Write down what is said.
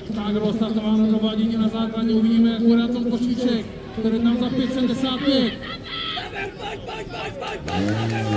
Tak rozstartováno dovádění na základě, uvidíme, jak bude na tom Košíček, který tam za 5,75.